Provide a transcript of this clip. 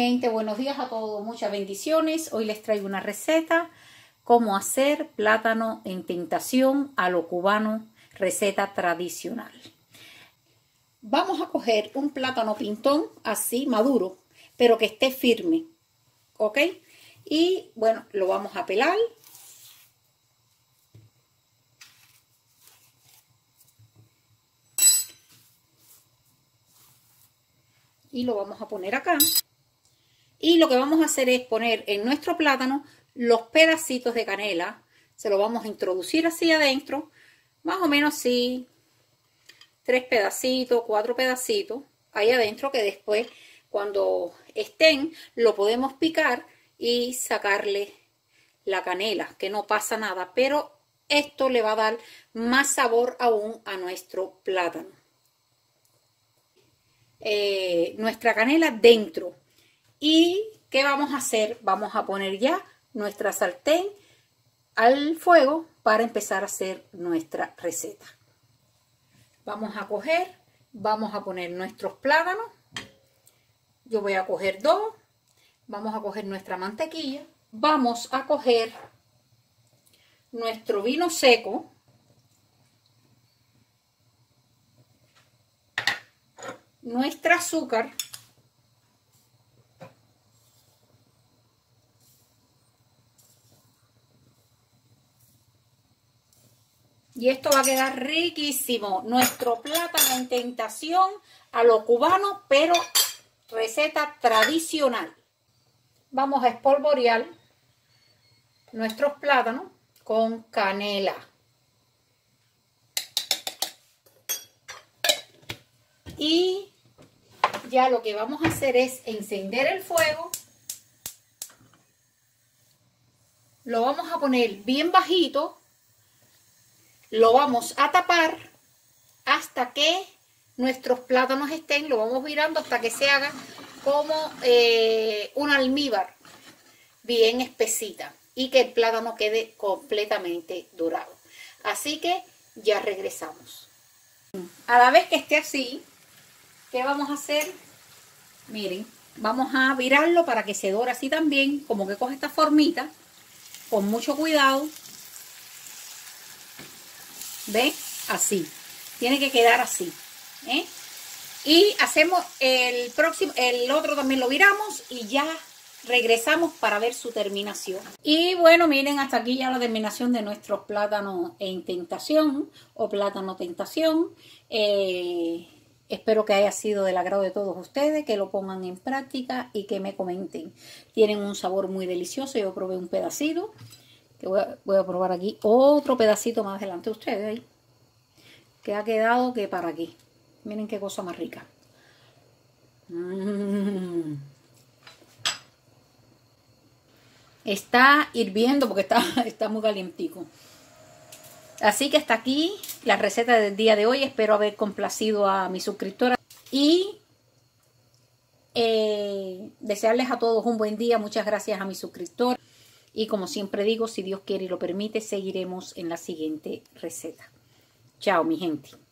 gente, buenos días a todos, muchas bendiciones. Hoy les traigo una receta, cómo hacer plátano en tentación a lo cubano, receta tradicional. Vamos a coger un plátano pintón así, maduro, pero que esté firme, ¿ok? Y bueno, lo vamos a pelar. Y lo vamos a poner acá. Y lo que vamos a hacer es poner en nuestro plátano los pedacitos de canela. Se lo vamos a introducir así adentro. Más o menos así. 3 pedacitos, 4 pedacitos. Ahí adentro, que después cuando estén lo podemos picar y sacarle la canela. Que no pasa nada. Pero esto le va a dar más sabor aún a nuestro plátano. Nuestra canela dentro. ¿Y qué vamos a hacer? Vamos a poner ya nuestra sartén al fuego para empezar a hacer nuestra receta. Vamos a coger, vamos a poner nuestros plátanos. Yo voy a coger 2. Vamos a coger nuestra mantequilla. Vamos a coger nuestro vino seco. Nuestra azúcar. Y esto va a quedar riquísimo. Nuestro plátano en tentación a lo cubano, pero receta tradicional. Vamos a espolvorear nuestros plátanos con canela. Y ya lo que vamos a hacer es encender el fuego. Lo vamos a poner bien bajito. Lo vamos a tapar hasta que nuestros plátanos estén, lo vamos virando hasta que se haga como un almíbar bien espesita y que el plátano quede completamente dorado. Así que ya regresamos. A la vez que esté así, ¿qué vamos a hacer? Miren, vamos a virarlo para que se dore así también, como que coge esta formita, con mucho cuidado. ¿Ven? Así. Tiene que quedar así. Y hacemos el próximo, el otro también lo viramos y ya regresamos para ver su terminación. Y bueno, miren, hasta aquí ya la terminación de nuestros plátanos en tentación o plátano tentación. Espero que haya sido del agrado de todos ustedes, que lo pongan en práctica y que me comenten. Tienen un sabor muy delicioso. Yo probé un pedacito. Que voy a probar aquí otro pedacito más delante de ustedes ahí. Que ha quedado que para aquí. Miren qué cosa más rica. Está hirviendo porque está muy calientico. Así que hasta aquí la receta del día de hoy. Espero haber complacido a mis suscriptoras. Y desearles a todos un buen día. Muchas gracias a mis suscriptores. Y como siempre digo, si Dios quiere y lo permite, seguiremos en la siguiente receta. Chao, mi gente.